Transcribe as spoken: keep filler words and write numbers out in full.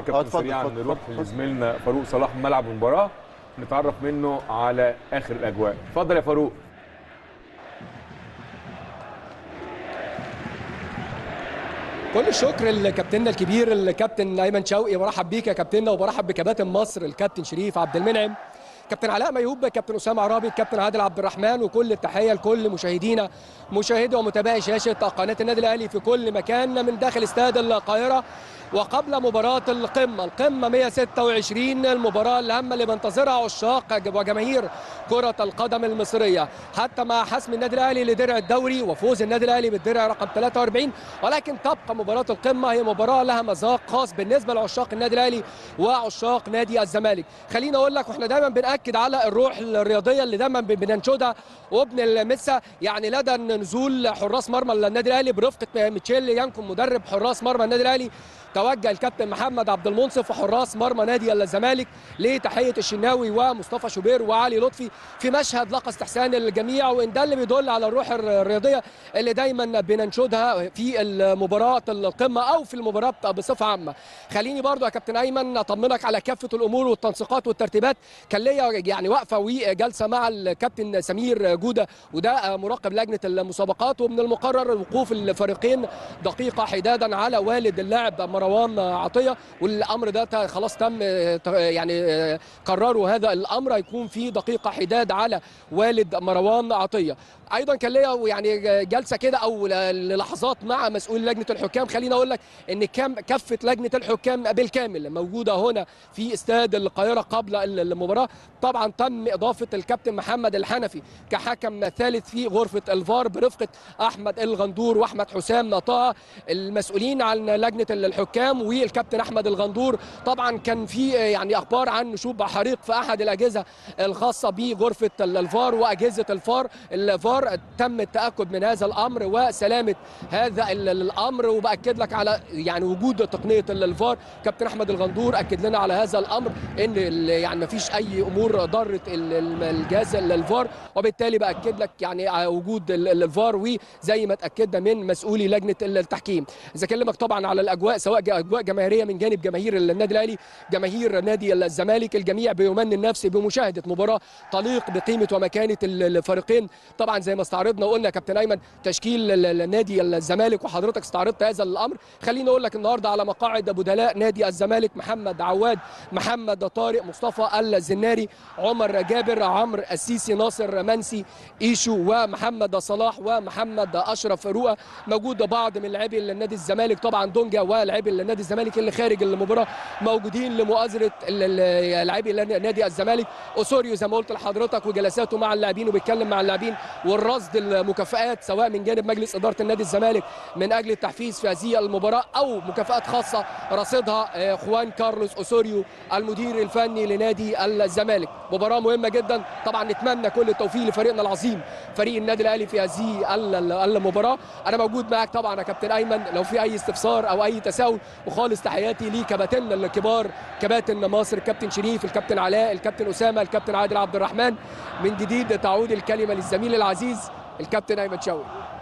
كابتن سريعا نروح لزميلنا فاروق صلاح ملعب المباراه نتعرف منه على اخر الاجواء. اتفضل يا فاروق. كل الشكر لكابتننا الكبير الكابتن ايمن شوقي، برحب بيك يا كابتننا وبرحب بكباتن مصر الكابتن شريف عبد المنعم، كابتن علاء ميوب، كابتن اسامه عرابي، كابتن عادل عبد الرحمن، وكل التحيه لكل مشاهدينا مشاهدي ومتابعي شاشه قناه النادي الاهلي في كل مكان من داخل استاد القاهره. وقبل مباراة القمة، القمة مئة وستة وعشرين، المباراة الهامة اللي بينتظرها عشاق وجماهير كرة القدم المصرية، حتى مع حسم النادي الأهلي لدرع الدوري وفوز النادي الأهلي بالدرع رقم ثلاثة وأربعين، ولكن تبقى مباراة القمة هي مباراة لها مذاق خاص بالنسبة لعشاق النادي الأهلي وعشاق نادي الزمالك. خليني أقول لك، واحنا دايما بنأكد على الروح الرياضية اللي دايما بننشدها وبنلمسها، يعني لدى نزول حراس مرمى النادي الأهلي برفقة ميتشيل يانكون مدرب حراس مرمى النادي الأهلي، توجه الكابتن محمد عبد المنصف وحراس مرمى نادي الزمالك لتحيه الشناوي ومصطفى شوبير وعلي لطفي في مشهد لقى استحسان الجميع، وان ده اللي بيدل على الروح الرياضيه اللي دايما بننشدها في المباراه القمه او في المباراه بصفه عامه. خليني برضو يا كابتن ايمن اطمنك على كافه الامور والتنسيقات والترتيبات. كان ليا يعني وقفه وجلسه مع الكابتن سمير جوده وده مراقب لجنه المسابقات، ومن المقرر وقوف الفريقين دقيقه حدادا على والد اللاعب مروان عطيه، والامر ده خلاص تم يعني قرروا هذا الامر هيكون في دقيقه حداد على والد مروان عطيه. ايضا كان ليا يعني جلسه كده او للحظات مع مسؤول لجنه الحكام. خليني اقول لك ان كافه لجنه الحكام بالكامل موجوده هنا في استاد القاهره قبل المباراه. طبعا تم اضافه الكابتن محمد الحنفي كحكم ثالث في غرفه الفار برفقه احمد الغندور واحمد حسام طه المسؤولين عن لجنه الحكام والكابتن احمد الغندور. طبعا كان في يعني اخبار عن نشوب حريق في احد الاجهزه الخاصه بغرفه الفار واجهزه الفار الفار تم التاكد من هذا الامر وسلامه هذا الامر، وباكد لك على يعني وجود تقنيه الفار. كابتن احمد الغندور اكد لنا على هذا الامر ان يعني ما فيش اي امور ضرت الجهاز الفار، وبالتالي باكد لك يعني وجود الفار وزي ما اتاكدنا من مسؤولي لجنه التحكيم. اذا اكلمك طبعا على الاجواء سواء اجواء جماهيريه من جانب جماهير النادي الاهلي جماهير نادي الزمالك، الجميع بيمنن نفسه بمشاهده مباراه تليق بقيمه ومكانه الفريقين. طبعا زي ما استعرضنا وقلنا يا كابتن ايمن تشكيل نادي الزمالك وحضرتك استعرضت هذا الامر. خليني اقول لك النهارده على مقاعد بدلاء نادي الزمالك: محمد عواد، محمد طارق، مصطفى الزناري، عمر جابر، عمرو السيسي، ناصر منسي، ايشو، ومحمد صلاح ومحمد اشرف رؤى. موجود بعض من لاعبي النادي الزمالك طبعا دونجا ولاعبي النادي الزمالك اللي خارج المباراه موجودين لمؤازره لاعبي نادي الزمالك. اوسوريو زي ما قلت لحضرتك وجلساته مع اللاعبين وبيتكلم مع اللاعبين والرصد المكافآت سواء من جانب مجلس اداره النادي الزمالك من اجل التحفيز في هذه المباراه او مكافآت خاصه رصدها خوان كارلوس اوسوريو المدير الفني لنادي الزمالك. مباراه مهمه جدا طبعا، نتمنى كل التوفيق لفريقنا العظيم فريق النادي الاهلي في هذه المباراه. انا موجود معاك طبعا يا كابتن ايمن لو في اي استفسار او اي تساؤل، وخالص تحياتي لكباتننا الكبار كباتن مصر الكابتن شريف، الكابتن علاء، الكابتن اسامه، الكابتن عادل عبد الرحمن. من جديد تعود الكلمه للزميل العزيز الكابتن ايمن شوقي.